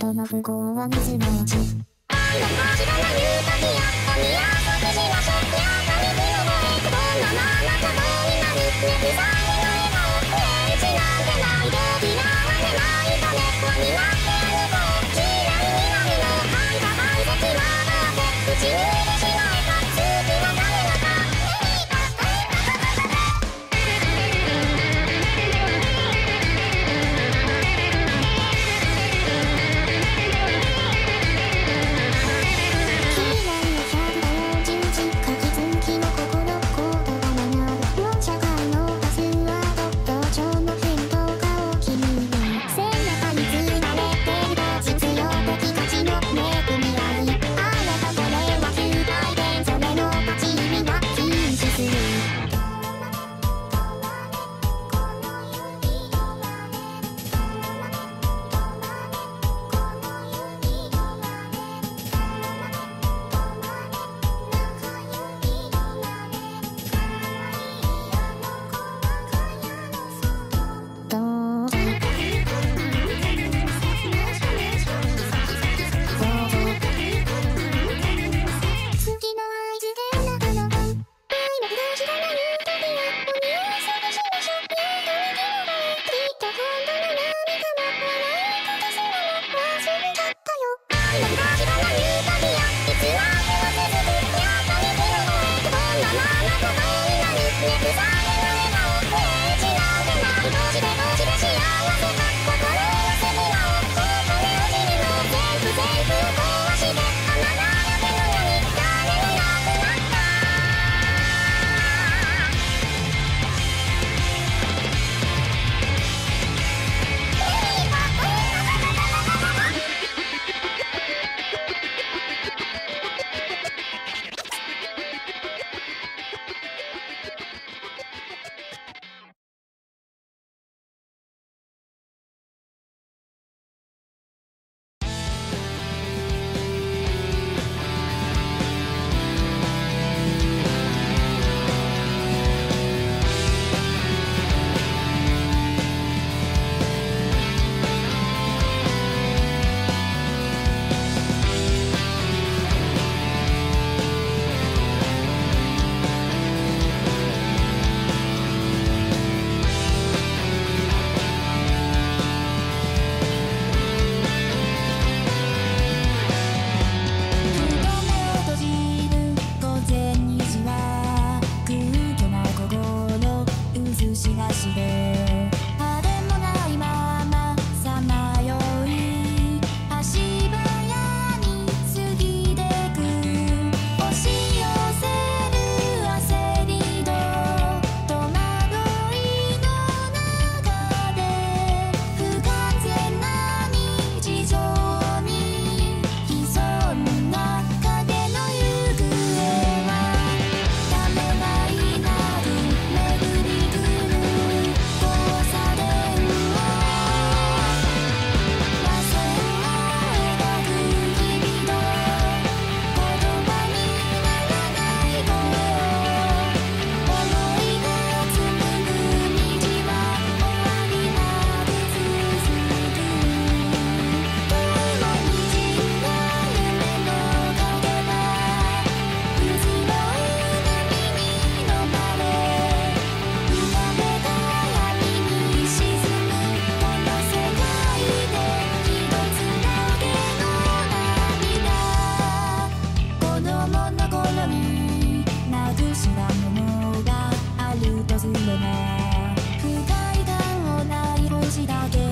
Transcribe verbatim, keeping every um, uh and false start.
人の不幸は水のうち愛の柱のユートピアお宮即時のショックや紙黒のエクボンのまま邪道になるネクサイの笑顔フレンチなんてないドビナは出ないとね輪になって歩こう嫌いになるの排他排斥はどうせ口に入れてしまえた好きは誰のか深い感をない星だけ